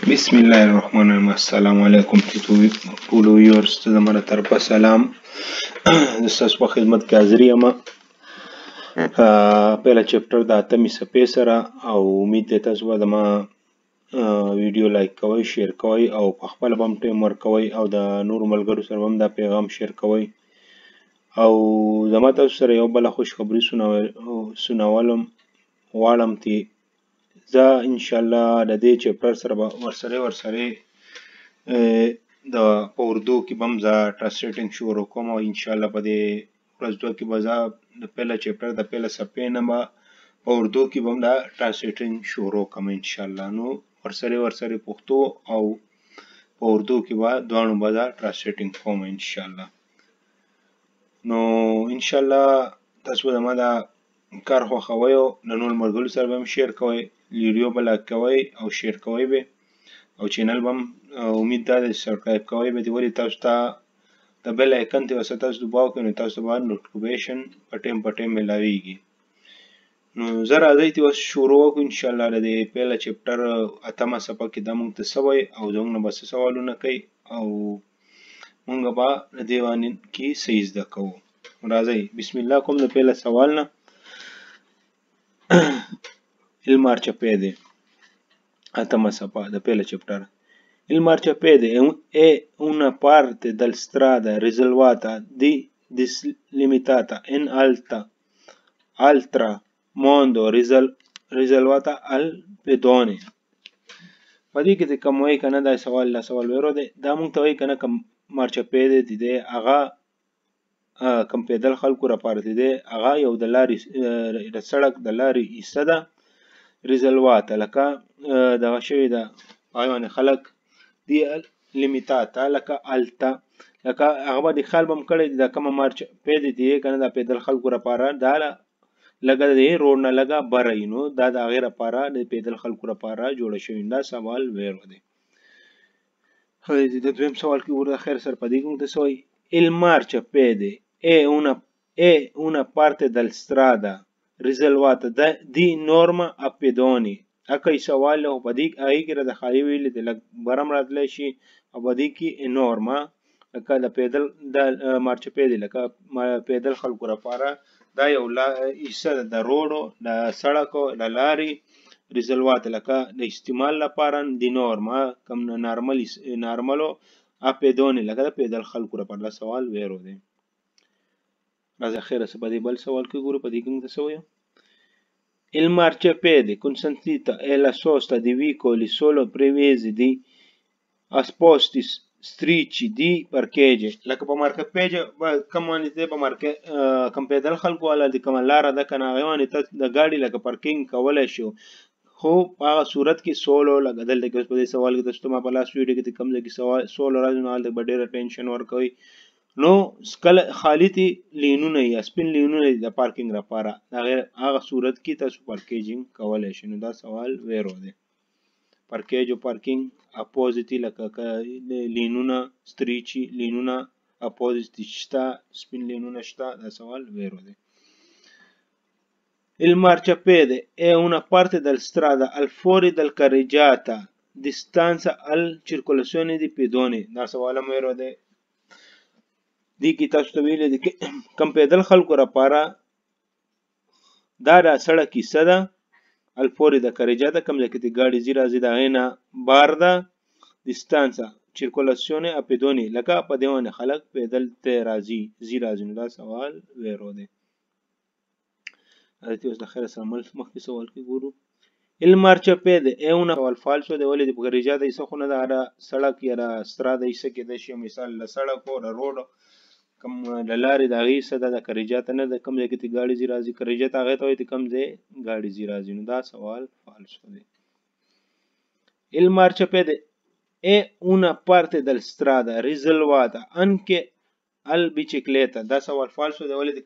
بسم الله الرحمن الرحیم. السلام علیکم ټولو ویورز ته زما له طرفه سلام. زه ستاسو په خدمت کې حاضر یم پیله چپټر د 8مې صفحې سره، او امید دی تاسو به زما ویډیو لایک کوئ، شیر کوئ، او په خپله به هم ټایم ورکوئ، او د نورو ملګرو سره به هم دا پیغام شیر کوئ. او زما تاسو سره یو بله خوشخبري سنولم غواړم چې زه انشاءالله د دې چپټر سره به ورسره په اردو کې به هم زه ټرانسلیټینګ شروع کوم، او انشاءالله په دې ورځ دوه کې به زه د پیله چپټر د پیله صفحې نه به په اردو کې به هم دا ټرانسلیټینګ شروع کوم انشاءالله. نو ورسره پښتو او په اردو کې به دواړو به زه ټرانسلیټینګ کوم انشاءالله. نو انشاءالله تاسو به زما دا کار خوښوئ، او د نورو ملګرو سره به هم شیر کوئ، ویډیو به لایک کوئ او شیر کوئ به، او چینل به هم امید دا دی چې سبسکرایب کوئ به. ولې تاسو ته د بیل آیکن ته وسه تاسو دبا وکړئ، نو تاسو ته به نوټیفیکیشن په ټایم ملاویږي. نو زه راځئ چې اوس شروع وکړو انشاءالله د دې پیله چپټر 8مه صفحه کې دا موږ ته څه وایي، او زموږ نه به څه سوالونه کوي، او موږ به د دې باندې کې څه زده کوو. راځئ بسم الله کوم د پیله سوال نه. Il marciapiede, 8ª صفحه د پیله چپټر. Il marciapiede è una parte della strada riservata limitata in altra mondo riservata al pedone. په دې کې د کوم وایي کنه دا سوال ورو دی، دا مونږ ته وایي کنه کوم مارچاپیده دی هغه کوم پیدل خلکو لپاره دی، هغه یو د لارې د سړک د لارې حصه ده، ریزلواته لکه دغه شوې ده هغې باندې خلک دی لیمیتاته لکه الته، لکه هغه به د خیال به هم کړی دی دا کومه مارچاپیده دی که نه دا پیدل خلکو لپاره دا لږه د روډ نه لږه بره وي، نو دا د هغې لپاره د پیدل خلکو لپاره جوړه شوې. دا سوال ویرو دی. د دویم سوال کې ګوره خیر سره په دې کې موږ ته څه وایي. Il marciapiede è una parte della strada riservata di norma a pedoni. اکه سوال له په دې هغې کې د خالي ویلي دی لږ بره هم راتلی شي، او په دې کې نورما لکه د پیدل د مارچاپیده لکه پیدل خلکو لپاره دا یو حصه ده د روډو د سړکو د لارې ریزلوات لکه د استعمال لپاره د نورما کم نارملو اپیدونې لکه د پیدل خلکو لپاره. دا سوال ویرو دی. راځه خیره په دې بل سوال کې ګورو په دې کې موږ ته څه وایو. Il marciapiede consentita è la sosta di veicoli solo previsi di apposti strisci di parcheggio. لکه په مارکیټ کوم باندې دی په مارکیټ کوم پیدل خلکو والا د کومه لاره ده که نه هغې باندې ته د ګاډي لکه پارکینګ کولی شو، خو په هغه صورت کې سولو لکه دلته کې په دې سوال کې تاسو ته ما په لاس ویډیو کې کوم ځای کې سولو راځي، نو هلته به ډېره ټینشن ورکوئ. نو کله خالي دي لینونه یا سپین لینونه د پارکینګ لپاره هغه صورت کې تاسو پارکیجینګ کولی شئ. نو دا سوال ویرو دی. پارکیج او پارکینګ اپوزیټي لکه لینونه ستریچي لینونه اپوزیټي شته، سپین لینونه شته. دا سوال ویرو دی. Il marciapiede è una parte della strada al fuori della carreggiata distanza al circolazione di pedoni. دا سوال هم ویرو دی. دې کې تاسو ته ویلي دي کوم پیدل خلکو لپاره دا د سړک حصه ده الفوري د کریجاته کوم ځای کې د ګاډي ځي راځي د هغې نه بار ده دیستانسه چرکولاسیونې اپیدونې لکه په دې باندې خلک پیدل ته راځي ځي راځي. نو دا سوال ویرو دی. اوس د خیر سره مخکې سوال کې ګورو. Il marciapiede è una سوال فالسو دی. ولې د کریجاته حصه خو نه ده، د سړک یا د ستراده حصه کېدای شي، مثال د سړکو د روډو کوم د لارې د هغې حصه ده، د کریجاته نه ده. کوم ځای کې د ګاډي ځي راځي کریجاته هغې ته وایي چې کوم ځای ګاډي ځي راځي. نو دا سوال فالسو دی. Il marciapiede è una parte della strada riservata anche al bicicletta. دا سوال فالسو دی. ولې د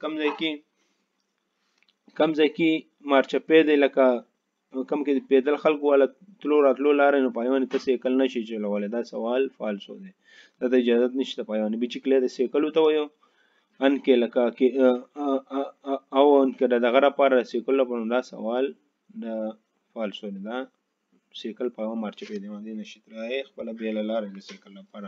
کوم ځای کې مارچاپیده لکه کوم کې د پیدل خلکو والا تلو راتلو لاره نو په هغې باندې ته سیکل نشي چلولی. دا سوال فالسو دی. دا ته اجازت نشته په هغې باندې. بیچیکلیته سیکلو ته وایو، انکې لکه او انکې د دغه لپاره د سیکل لپاره. دا سوال د فالسو دی. دا سیکل په هغه مارچپیدې باندې نشي تللی خپله بېله لاره د سیکل لپاره.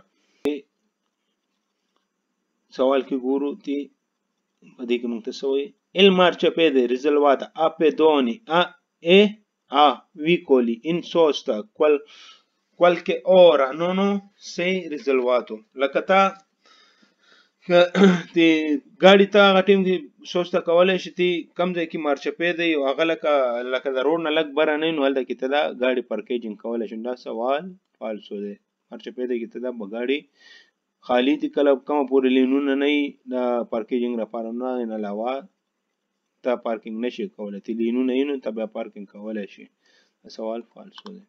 سوال کې ګورو تی په دې کې موږ ته څه وایي il marciapiede riservato a pedoni a vicoli in sosta qualche ora non sei riservato. لکه تا تی ګاډي ته هغه ټیم کې سوسته کولی شي تی کم ځای کې مارچپیده او هغه لکه د روډ نه لږ بره نه وي نو هلته کې ته دا ګاډي پارکیجنګ کولی شي. دا سوال فالسو دی. مارچپیده کې ته دا به ګاډي خالی دي کله کومه پورې لینونه نه وي د پارکیجنګ لپاره نو هغې نه علاوه ته پارکینګ نشي کولی. تی لینونه وي نو ته بیا پارکینګ کولی شي. دا سوال فالسو دی.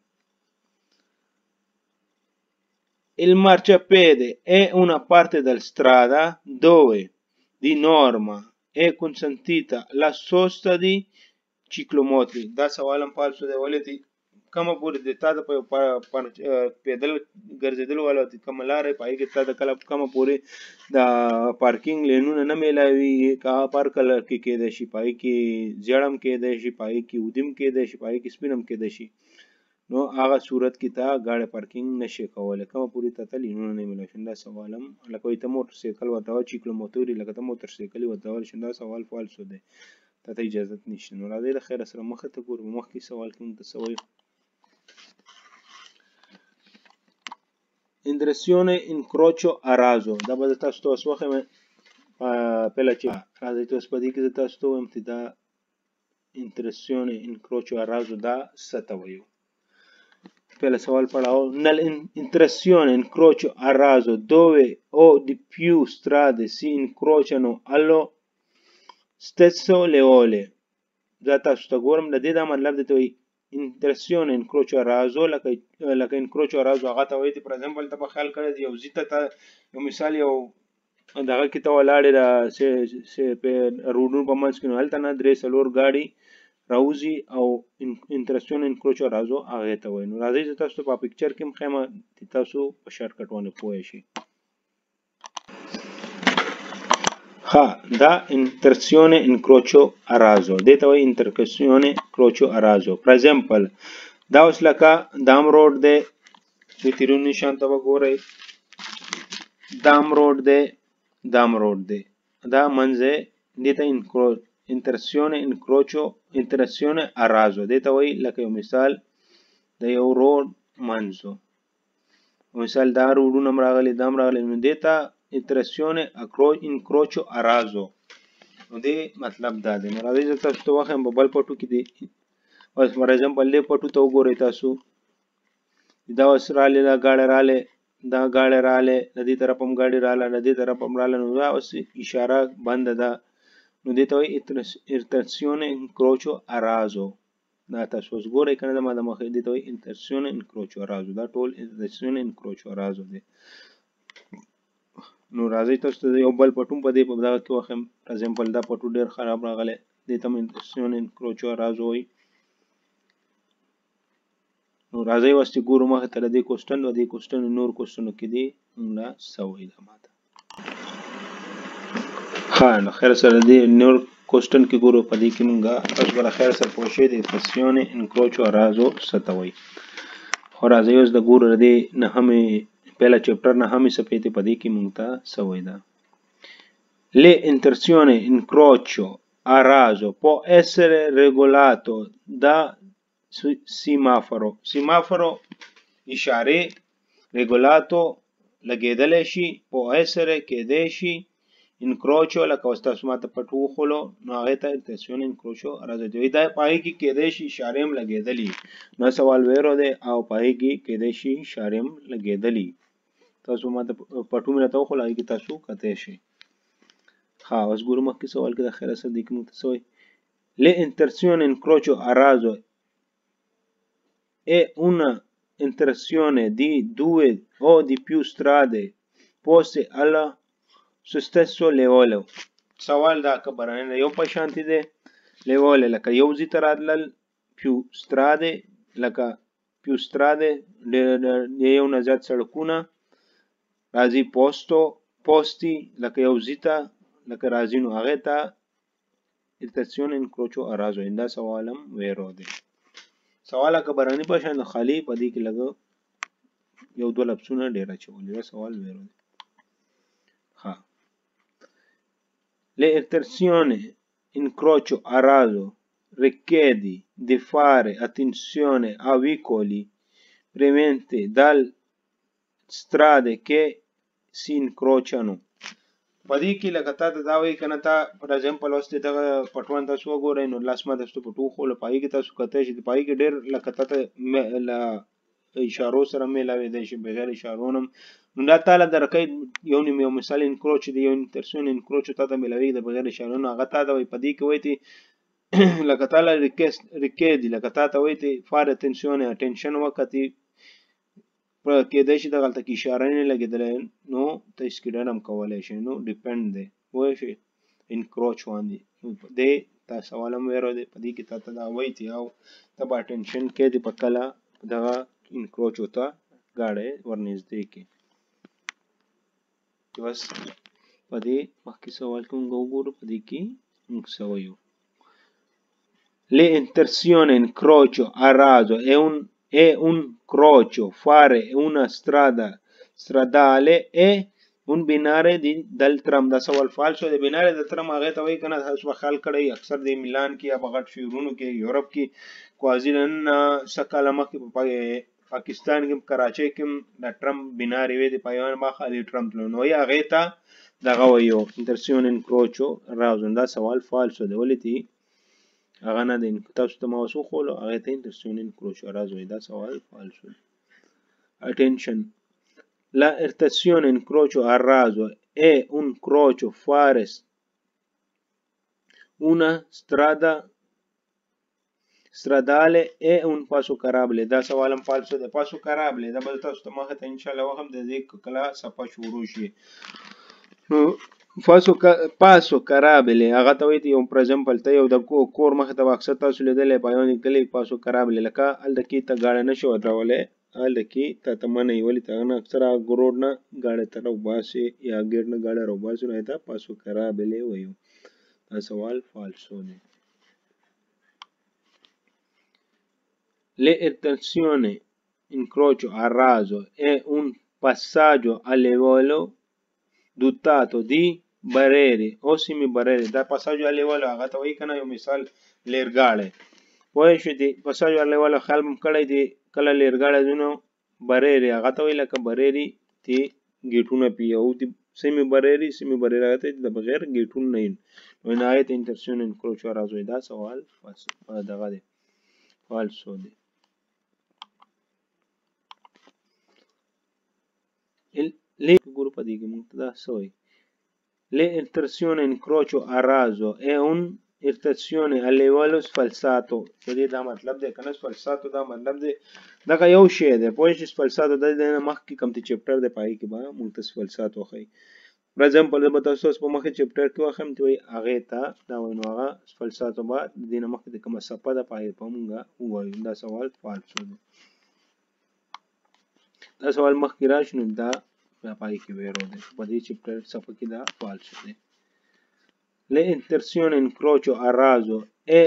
Il marciapiede è una parte della strada dove di norma è consentita la sosta di ciclomotri. دا سوال هم فالسو دی. ولې دی کومه پورې د تا د پیدل ګرځېدلو والا کومه لاره په هغې کې تا د کله کومه پورې د پارکینګ لینونه نه میلاوي که هغه پارک کې کیدی شي په هغې کې زیړ هم کیدی شي په هغې کې اودي هم کیدی شي په هغې کې سپین هم کیدی شي نو هغه صورت کې ته ګاډی پارکینګ نشي کولی کومه پورې ته لینونه نه میلاوي شي. دا سوال هم لکه وایي ته موټر سایکل ورته وایه چیکلوموتور لکه ته موټر سایکل یې ورته ویلی شي. دا سوال فالسو دی. تا ته اجازت نشته. نو راځئ له خیره سره مخې ته ګورو. مخکې سوال کې موږ ته څه وایي Interazione incrocio a raso. دا به تاسو ته اوس وښیم پهله چې راځئ ته اوس په دې کې زه تاسو ته ووایم چې دا Interazione incrocio a raso دا څه ته وایو. Pela سوال پڑھاؤ nell'interazione incrocio a raso dove o di più strade si incrociano allo stesso leone. دا تاسو ته ګورم د دې دا مطلب دی ته وایي interazione incrocio a raso لکه incrocio a raso هغه ته وایي پر ایگزامپل ته به خیال کړی یو ځي ته یو مثال یو دغه کې ته ولاړې روډونو په منځ کې نو هلته نه درې څلور ګاډي راوځي او interazione incrocio a raso هغې ته وایي. نو راځئ زه تاسو ته په پکچر کې هم ښیم تاسو په شارټکټ باندې پوه شئ. ها دا interazione incrocio a raso دې ته وایي interazione incrocio a raso. پر ایگزامپل دا اوس لکه دام روډ دی دوی تیرونو نشان ته وګورئ دام روډ دی دام روډ دی دا منځ دې ته interazione a raso دې ته وایي لکه یو مثال د یو روډ منځ مثال دا روډونه هم راغلي دا هم راغلي نو دې ته interazione incrocio a raso نو دې مطلب دا دی. نو راځئ زه تاسو ته وښیم په بل پټو کې دی اوس فار ایگزامپل دې پټو ته وګورئ تاسو دا اوس راغلی دا ګاډی راغلی دا ګاډی راغلی د دې طرف هم ګاډي راغله د دې طرف هم راغله نو دا اوس اشاره بنده ده نو دې ته وایي interazione incrocio a raso. دا تاسو اوس ګورئ که نه زما د مخې دې ته وایي interazione incrocio a raso. دا ټول interazione incrocio a raso دی. نو راځئ تاسو ته یو بل پټو په دې په دغه کې وښیم فار ایگزامپل دا پټو ډېر خراب راغلی دې ته هم interazione incrocio a raso وایي. نو راځئ اوس چې ګورو مخې ته د دې کوسټن او دې کوسټن نور کوسټنو کې دې موږ له څه وایي دا ماته ښه نو خیر سره دې نور کوسټن کې ګورو په دې کې موږ تاسو به له خیر سره پوه شئ د interazione incrocio a raso څه ته وایي. خو راځئ اوس د ګورو د دې نهمې پهلا چپټر نهمې صفحې ته په دې کې موږ ته څه وایي دا Le interazione incrocio a raso può essere regolato da semaforo اشاره regolato لګېدلی شي può essere کېدی شي incrocio لکه اوس تاسو ماته پټ وښولو نو هغې ته interazione incrocio a raso دی. دا په هغې کې کېدی شي اشارې هم لګېدلي دا سوال ویرو دی او په هغې کې کېدی شي اشارې هم لګېدلي تاسو ماته پټو مې راته وښولو هغې کې تاسو کتی شئ. ښه اوس ګورو مخکې سوال کې د خیره سره دې کې موږ ته څه وایي Le interazione incrocio a raso è una interazione di due o di più strade poste allo stesso livello. سوال دا که برانه یو په شانتي دی لیول لکه یو ځای ته راتلل più strade لکه più strade یو نه زیات سړکونه راځي posti لکه یو ځای ته لکه راځي نو هغې ته interazione incrocio a raso دا سوال هم ویرو دی. سوال که برانی پشان د خالی په دې کې لګو یو دوه لفظونه ډیر اچولي دا سوال ویرو دی. ها le estersione incrocio a raso richiedi di fare attenzione a vicoli premente dal strade che si incrociano. په دې کې لکه تا ته دا وایي که نه تا فار اگزامپل اوس دغه پټوان تاسو وګورئ نو لاس ما تاسو پټو خو له پایې کې تاسو کتای شئ د پایې کې ډېر لکه تا ته له اشارو سره میلاوېدی شي بغیر اشارو نه نو دا تا له درکوي یو نیم یو مثال انکروچ دی یو انترسیون انکروچ تا ته میلاوېږي د بغیر اشارو نه هغه تا ته وایي په دې کې وایي تی لکه تا له ریکېدي لکه تا ته وایي تی فار اتنشن اټینشن وکړي کېدای شي دغلته کې اشاره نه لګېدلی نو ته اسکیډر هم کولی شي نو ډیپینډ دی پوه شئ انکروچ باندې دی تا سوال هم ویرو دی په دې کې تا ته دا وایي چې او ته به اټینشن کې دې په کله دغه انکروچ ته ګاډی ورنږدې کړي بس په دې مخکې سوال کې موږ وګورو په دې کې موږ څه وایو le intrusione incrocio a raso è un crocio fare una strada stradale e un binare del tram دا سوال فالسو دی بیناره د ترم هغه ته وایي کنه تاسو خیال کړئ اکثر د میلان کې یا بغټ شهرونو کې یورپ کې کوازیلن سکاله مخکې په پاکستان کې کراچۍ کې د ترم بینارې وې د پایوان ما خالي ترم تلو نو یا هغه ته دغه وایو انترسیون انکروچو رازون دا سوال فالسو دی ولې تی هغه نه دی تاسو ته ما وسو خولو هغه ته انترسیون انکروچو رازو دا سوال فالسو attention la estersione incrocio a raso è un crocio fare una strada stradale e un passo carabile دا سوال هم فالسو دی passo carabile دا بل تاسو ته مخه ته ان شاء الله وهم د دې کله صفه شروع شي نو passo carabile هغه ته وایي یو پر ایگزامپل ته یو د کور مخه ته اکثر تاسو لیدلی پایون کلی passo carabile لکه هلته کې ته ګاډی نشي ودرولی هلته کې تا ته منع یې ولې ته هغه نه اکثره روډ نه ګاډی ته راوباسې یا ګیټ نه ګاډی راوباسې نو هغې ته passo carabile وایو دا سوال فالسو دی le estensione incrocio a raso è un passaggio a livello dotato di barriere o semibarriere دا passaggio a livello هغه ته وایي که نه یو مثال لیرګاړی پوه شو دی passaggio a livello خیال مو کړی دی کله لیرګاړی ځو نو barriere هغه ته وایي لکه barriere تی ګیټونه پې او د سیمې barriere هغه ته د بغیر ګیټونو نه نو هغې ته انترسیون انکروچو راز وایي دا سوال دغه دی فالسو دی ګورو په دې کې موږ ته دا څه وایي le estersione incrocio a raso è un estersione a livello sfalsato په دې دا مطلب دی که نه sfalsato دا مطلب دی دغه یو شی دی پوه شئ sfalsato د دې نه مخکې کوم چې چپټر دی په هغې کې به موږ ته sfalsato ښایي فار ایگزامپل زه به تاسو په مخکې چپټر کې واخلم چې وایي هغې ته دا وایي نو هغه sfalsato به د دې نه مخکې د کومه څپه ده په هغې به موږ ووایو دا سوال فالسو دی دا سوال مخکې راشي نو دا پای کې ویرو دی په دې چپټر صفحه کې دا فالسو دی le estersione incrocio a raso è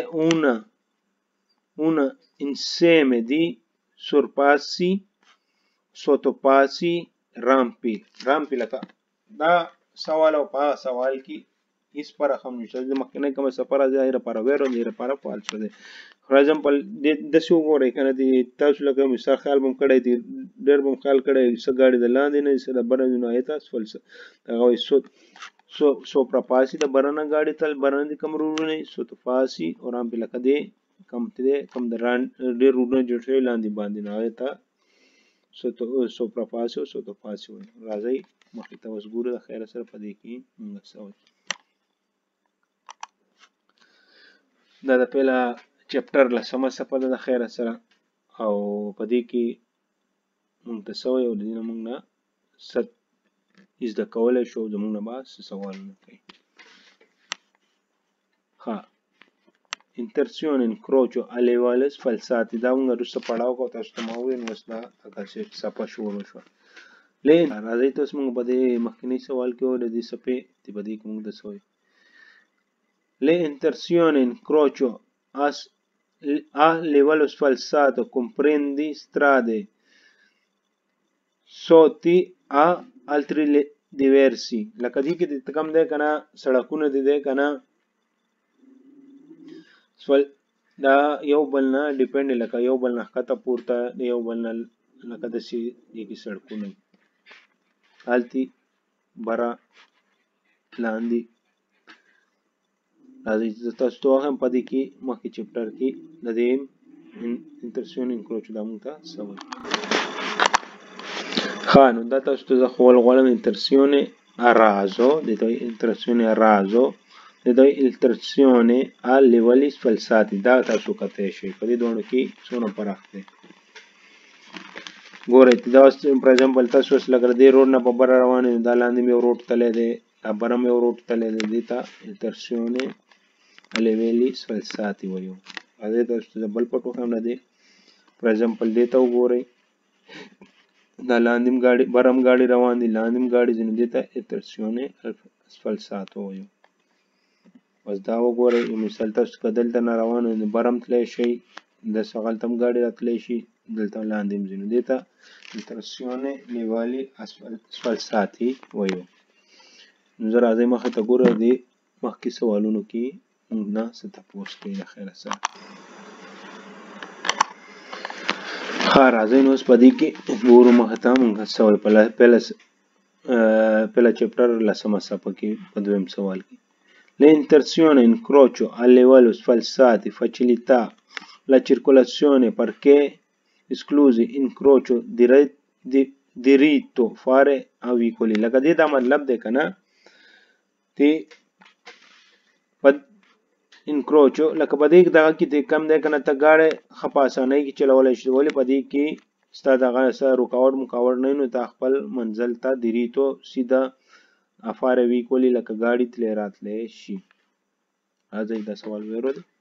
una insieme di sorpassi sottopassi rampi لکه دا سوال او په سوال کې هیڅ فرق هم نشته د مخکنۍ کومه څپه راځي هغې لپاره ویرو دی لپاره فالسو دی فار ایگزامپل داسې وګورئ که نه د تاسو لکه مثال خیال به م کړی دی ډېر به م خیال کړی څه ګاډي د لاندې نه څه د بره نو هغې ته هغه وایي soprapassi د برنه ګاډي تل برنه دي کم روډونه sottopassi او رامپې لکه دی کم د ډېر روډونه جوړ شوي لاندې باندې نو هغې ته soprapassi او sottopassi وایي راځئ مخکې ته اوس ګورو د خیره سره په دې کې موږ څه وایي دا د پیله چپټر لسمه صفحه ده د خیره سره او په دې کې موږ ته څه وایي او د دې نه موږ نه څه زده کولی شو زموږ نه به څه سوالونه کوي ښه انترسیون انکروچو a livello sfalsati دا موږ وروسته پړاو کوو تاسو ته ما وویل نو اوس دا داسې صفحه شروع شوه راځئ ته اوس موږ په دې مخکیني سوال کې د دې صفحې په دې کې موږ ته څه وایي le estersione incrocio a livello sfalsato comprendi strade sotti a altri diversi لکه دې کې د کم دی که نه سړکونه دې دی که نه دا یو بل نه ډیپینډ لکه یو بل نه ښکته پورته یو بل نه لکه داسې دې کې سړکونه هلتې بره لاندې راځئ زه تاسو ته وښیم په دې کې مخکې چپټر کې د دې انترسیون انکروچو دا موږ ته څه وایي ښه نو دا تاسو ته زه ښوول غواړم انترسیونه arazo انترسیونه arazo انترسیونه a livelli sfalsati دا تاسو کتلی شئ په دې دواړو کې څومره فرق دی ګورئ دا اوس فار ایگزامپل تاسو اوس لکه دې روډ نه په بره روان یو دا لاندې مې یو روډ تللی دی دا بره مې یو روډ تللی دی دې ته انترسیونه a livelli sfalsati وایو راځئ تاسو ته بل پټ وښیم نه دی فار ایگزامپل دې ته وګورئ دا لاندې ګاډي برم ګاډي روان دي لاندې ګاډي ځینې دې ته انترسیونه sfalsato وایو بس دا وګورئ یو مثال تاسو که دلته نه روان یو برم تللی شئ داسې هغلته هم ګاډي راتلی شي دلته لاندې هم ځینې دې ته انترسیونه livelli sfalsati وایو نو زه راځئ مخې ته ګوره دې مخکې سوالونو کې موږ نه څه تپوس کوي له خیره سره ښه راځئ نو اوس په دې کې ګورو مخې ته موږ څه وایي پهله چپټر لسمه صفحه کې په دویم سوال کې l'intersione incrocio a livello sfalsati facilità la circolazione perché esclusi incrocio diritto fare a veicoli لکه دې دا مطلب دی که نه دې انکروچو لکه په دې دغه کې کم دی که نه ته ګاډی ښه په اسانۍ کې چلولی شي ولې په دې کې ستا دغه څه رکاوټ مکاوټ نه وي نو ته خپل منزل ته دیریتو سیده افاره ویکولي لکه ګاډي تللی راتلی شي راځئ دا سوال ویرو دی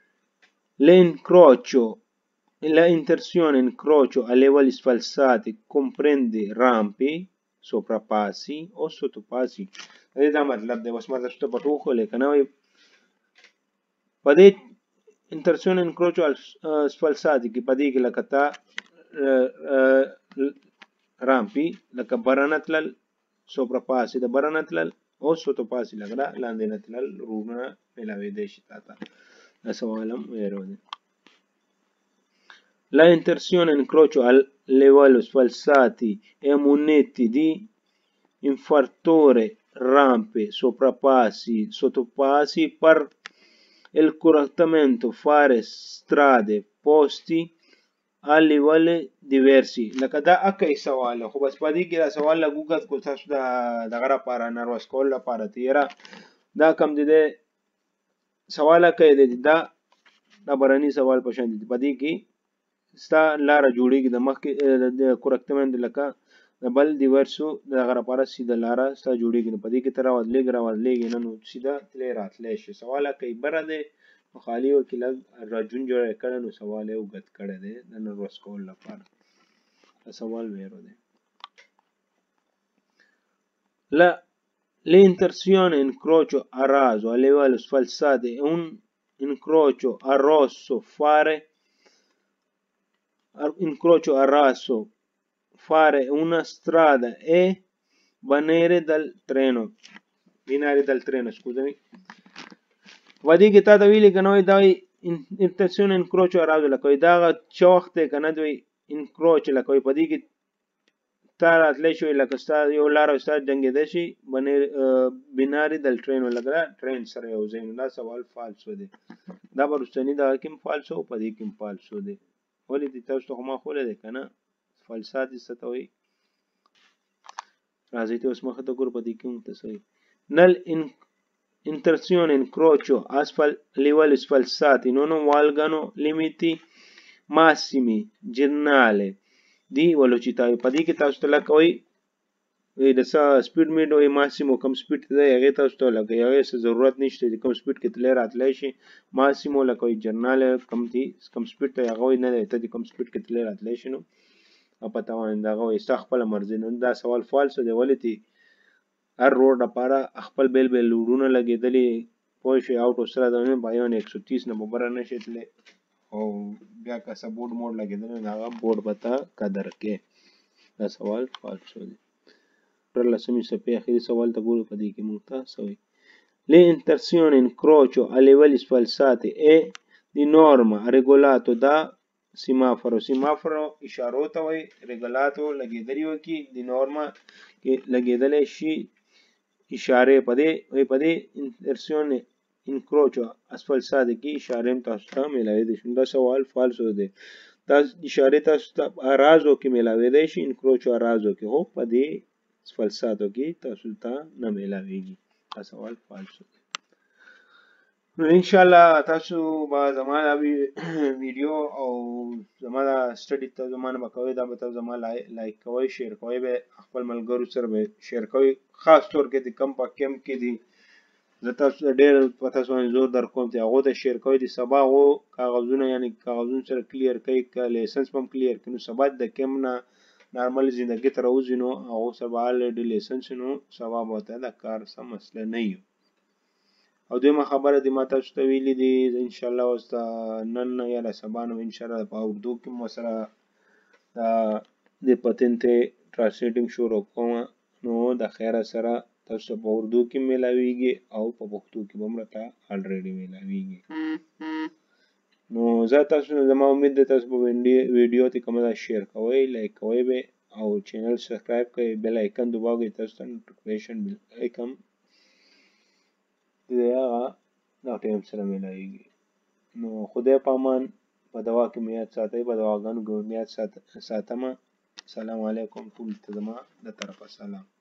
la intersione incrocio a livelli sfalsati comprende rampe soprapassi o sottopassi دا مطلب دی بس ما تاسو ته پټ وښولی که نه وایي په دې انترسیون انکروچو sfalsati کې په دې کې لکه ته رامپي لکه برنه تلل سوپرپاسي د برنه تلل او سوتوپاسي لکه لاندې نه تلل روډونه میلاوېدی شي تا ته دا سوال هم ویرو دی La intersione incrocio a livello sfalsati e muniti di infartore rampe soprappassi sottopassi per il correttamento fare strade posti a livelli diversi لکه دا اکی سوال خو بس په دې کې دا سوال لګوګت کو تاسو دغه لپاره نروس کول لپاره تیره دا کم دی سوال اکی دی دا برني سوال په شان دی په دې کې ستا لاره جوړیږي د مخکې د کورکټمنټ لکه د بل دیورسو دغه لپاره سیده لاره ستا جوړیږي نو په دې کې ته راوځلیږي نه نو سیده تللی راتلی شي سوال اکی بره دی په خالي وکې لږ راجون جوړی کړی نو سوال یې اوږد کړی دی د نروس کولو لپاره سوال ویرو دی l'intersione incrocio a raso a livello sfalsati è un incrocio a rosso fare una strada e binari del treno scusami په دې کې تا ته ویلي که نه وایي دا انترسیون انکروچو راځو لکه وایي دا هغه څه وخت دی که نه دوی انکروچ لکه وایي په دې کې تا راتلی شوی لکه ستا یو لاره ستا جنګېده شي بیناري دل ټرین لکه ټرین سره یو ځای نو دا سوال فالسو دی دا به رستني دغه کې هم فالسو په دې کې هم فالسو دی ولې دې تاسو ته خو ما ښولی دی که نه فالسات یې څه ته وایي راځئ ته اوس مخې ته ګورو په دې کې هم ته څه وایي nel intersione incrocio a livelli sfalsati non valgono limiti massimi giornale di velocità په دې کې تاسو ته لکه وایي د څه سپیډ میډ وایي ماسیمو کم سپیډ دی هغې تاسو ته لکه هغې څه ضرورت نشته چې کم سپیډ کې تللی راتلی شي ماسیمو لکه وایي جرنال کم سپیډ ته هغه وایي نه دی ته دې کم سپیډ کې تللی راتلی شي نو په توان دغه وایي ستا خپله مرضي نو دا سوال فالسو دی ولې تی هر روډ لپاره خپل بیل روډونه لګېدلي پوه شئ آوټ اف سره د 130 نه به بره نه شي تللی او بیا که سپورټ موډ لګېدل نو هغه بورډ به ته قدر کې. دا سوال فالس دی. پر لسمې صفحې اخري سوال ته ګورو، په دې کې موږ ته څه وایي. Le inserzioni in croce a livelli sfalsati e di norma regolato da semaforo. semaforo اشارو ته وایي، regolato لګېدلي وکړي، د نورما کې لګېدلی شي اشارې. په دې inserzioni in croce sfalsati کې اشارې هم تاسو ته میلاوېدلی شي. دا سوال فالس دی. دا اشارې تاسو ته ارازو کې میلاوېدلی شي، in croce ارازو کې، خو په دې سفلساتو کې تاسو ته نه میلاوېږي. دا سوال فالس دی. نو انشاءالله تاسو به زما دا ویډیو او زما دا سټډي ته زما نه به کوئ، دا به تاسو زما لایک کوئ، شیر کوئ، به خپل ملګرو سره به شیر کوئ، خاص طور کې د کم په کم کې دي زه تاسو ته ډېر په تاسو باندې زور در کوم چې هغو ته شیر کوئ. د سبا هغو کاغذونه یعنې کاغذونو سره کلیر کوئ، که لیسنس به هم کلیر کړي، نو سبا د کم نه نارمل زندګۍ ته راوځي، نو هغو سره به الریډي لیسنس وي، نو سبا به ورته دا کار څه مسله نه وي. او دویمه خبره دې ما تاسو ته ویلي دي انشاءالله اوس د نن یا د سبا نه انشاءالله په اردو کې مو سره د پتنټ ټرانسلیټینګ شروع کوم، نو د خیره سره تاسو په اردو کې میلاویږي او په پښتو کې به هم راته الریډي میلاویږي. نو زه تاسو زما امید ده تاسو په ویډیو ته کومه ده شیر کوئ، لایک کوئ به، او چینل سبسکرایب کوئ، بیل آیکن دباوئ، تاسو ته نوټیفیکیشن بیل آیکن دا ټایم سره میلاویږي. نو خدای په امان، په دعا کې مې یاد ساتئ، په دعاګانو کې مې یاد ساتمه. سلام علیکم، ټول ته زما د طرفه سلام.